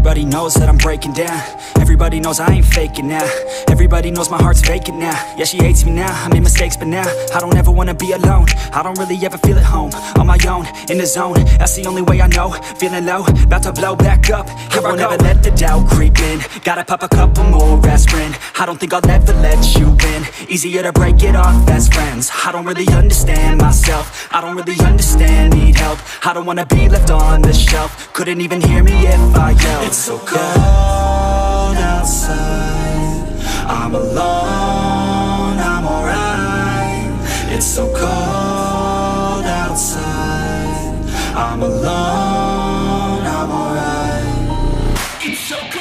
Everybody knows that I'm breaking down. Everybody knows I ain't faking now. Everybody knows my heart's vacant now. Yeah, she hates me now, I made mistakes, but now I don't ever wanna be alone. I don't really ever feel at home. On my own, in the zone, that's the only way I know. Feeling low, about to blow back up. I won't ever let the doubt creep in. Gotta pop a couple more aspirin. I don't think I'll ever let you in. Easier to break it off as friends. I don't really understand myself. I don't really understand, need help. I don't wanna be left on the shelf. Couldn't even hear me if I yelled. It's so cold outside, I'm alone, I'm alright. It's so cold outside, I'm alone, I'm alright. It's so cold.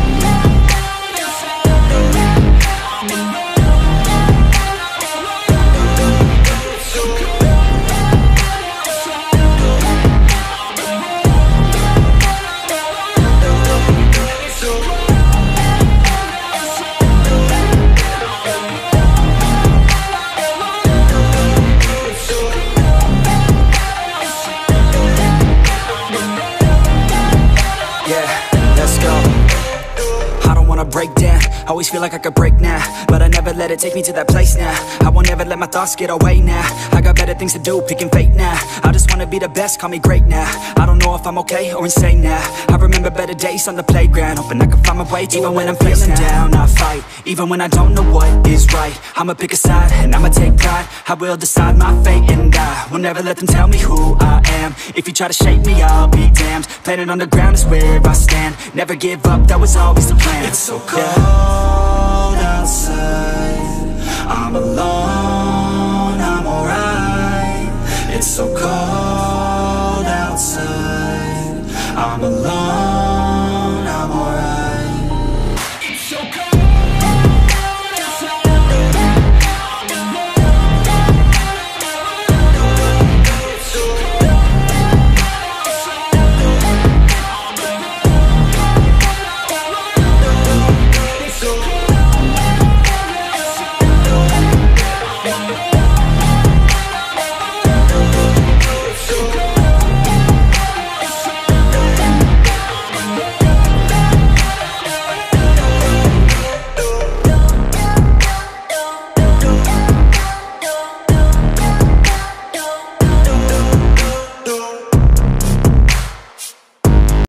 Break down, always feel like I could break now, but I never let it take me to that place now. I won't ever let my thoughts get away now. I got better things to do, picking fate now. I just wanna be the best, call me great now. I don't know if I'm okay or insane now. I remember better days on the playground, hoping I can find my way. Even when I'm feeling down, I fight. Even when I don't know what is right, I'ma pick a side and I'ma take pride. I will decide my fate and I will never let them tell me who I am. If you try to shape me, I'll be damned. Planet on the ground is where I stand. Never give up, that was always the plan. It's so cold outside, I'm alone, I'm alright. It's so cold outside, I'm alone.